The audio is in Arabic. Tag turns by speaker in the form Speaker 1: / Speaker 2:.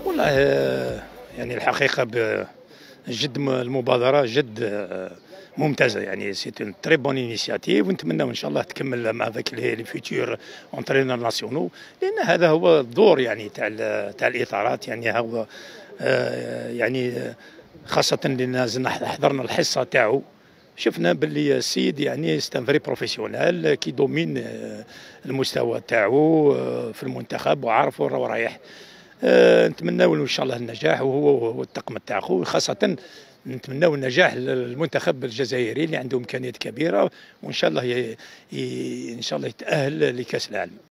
Speaker 1: والله يعني الحقيقة جد المبادرة جد ممتازة، يعني سي اون تري بون انيسياتيف، ونتمناو ان شاء الله تكمل مع ذاك لي فيتور اونترينور ناسيونو، لان هذا هو الدور يعني تاع الاطارات. يعني هو يعني خاصة لان حضرنا الحصة تاعو، شفنا باللي السيد يعني ستان فري بروفيسيونال كي دومين المستوى تاعو في المنتخب، وعارف وين رايح. نتمناو ان شاء الله النجاح، وهو والطاقم تاعو خاصه. نتمناو النجاح للمنتخب الجزائري اللي عنده امكانيات كبيره، وان شاء الله ان شاء الله يتاهل لكاس العالم.